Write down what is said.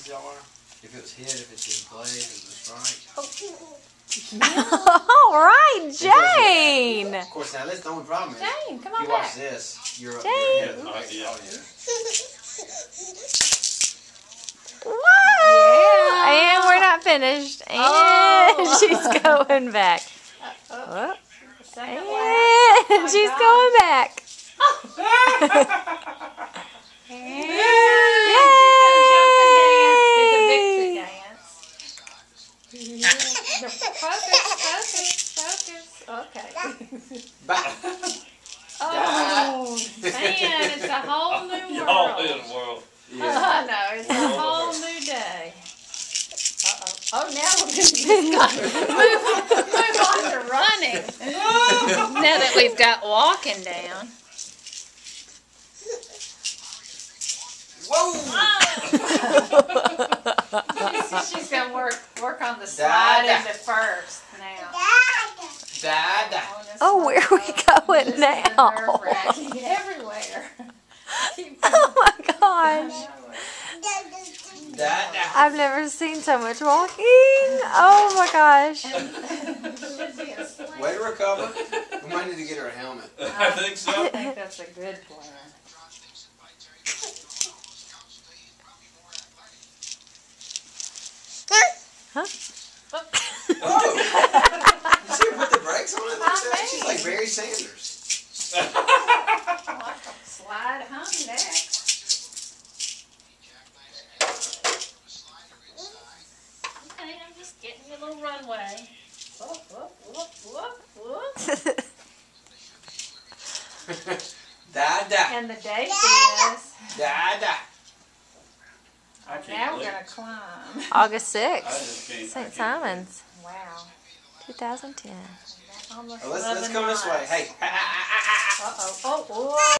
y'all are? If it was hit, if it's in play, if it was strike. All right, Jane. Of course, now that's the only problem is, Jane, come on you watch back. this, you're Jane. ahead of the Oh, next. yeah. Oh, yeah. Whoa! And we're not finished. And she's going back. Whoop. Second lap. And she's going back. Focus. Okay. Bye. Oh, man, it's a whole new Y'all world. in the world. I know, it's a whole new day. Uh-oh. Oh, now we're going to move on to running. Now that we've got walking down. Whoa! She's going to work on the slide into first now. Dad. Oh, where are we going now? Nerve-wracking everywhere. Oh my gosh. Dad. I've never seen so much walking. Oh my gosh. Way to recover. We might need to get her a helmet. I think so. I think that's a good plan. Huh? Whoa! You see her put the brakes on it? She's like Barry Sanders. Slide home next. Okay, I'm just getting you a little runway. Whoop, whoop, whoop, whoop, whoop. Dada. And the date is. Dada. I can't Now we're believe going it. to climb. August I 6th, just can't. I St. can't Simon's, Wow. 2010. Almost Let's 11 come this way. miles. Hey. Uh-oh. Oh, oh.